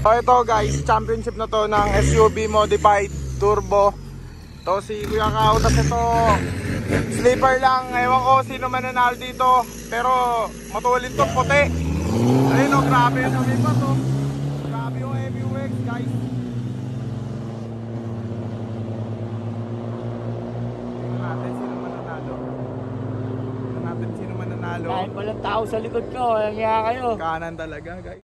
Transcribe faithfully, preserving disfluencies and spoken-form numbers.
So ito guys, championship na to ng S U V modified turbo. To si Kuya Kautas ito. Sleeper lang, ewan ko sino mananalo dito. Pero matulid to, puti. Ayun o, grabe yung sabi pa to. Grabe yung M U X guys. Tingnan natin sino mananalo. Tingnan natin sino mananalo. Dahil walang tao sa likod ko, kaya kayo. Kanan talaga guys.